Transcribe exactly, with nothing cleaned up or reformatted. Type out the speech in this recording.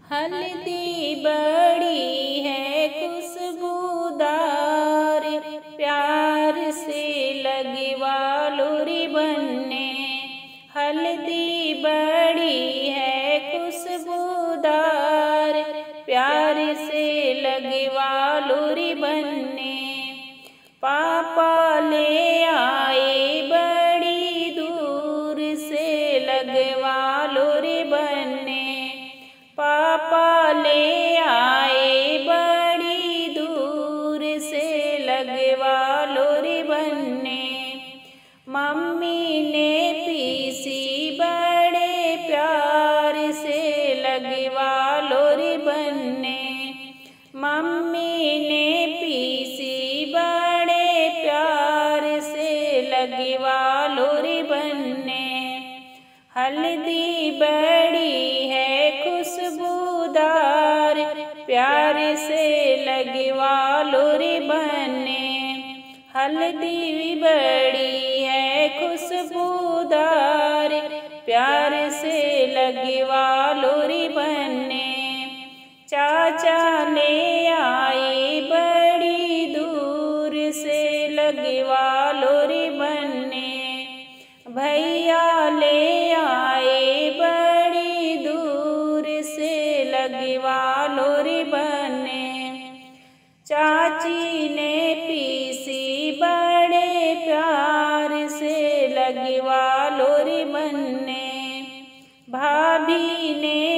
हल्दी बड़ी है खुशबूदार, प्यार से लगवा लो रिबन्ने। हल्दी बड़ी है खुशबूदार, प्यार से लगवा लो रिबन्ने। पापा ले आए बड़ी दूर से, लगवा लो रिबन्ने। पापा ले आए बड़ी दूर से, लगवा लो रिबन्ने। मम्मी ने पीसी बड़े प्यार से, लगवा लो रिबन्ने। मम्मी ने पीसी बड़े प्यार से, लगवा लो रिबन्ने। हल्दी बड़ी है खुशबूदार, प्यार से लगवा लो रिबन्ने। हल्दी बड़ी है खुशबूदार, प्यार से लगवा लो रिबन्ने। चाचा ले आए बड़ी दूर से, लगवा लो रिबन्ने। भैया ले आए बड़ी दूर से, लगवा लो रिबन्ने। चाची ने पीसी बड़े प्यार से, लगवा लो रिबन्ने। भाभी ने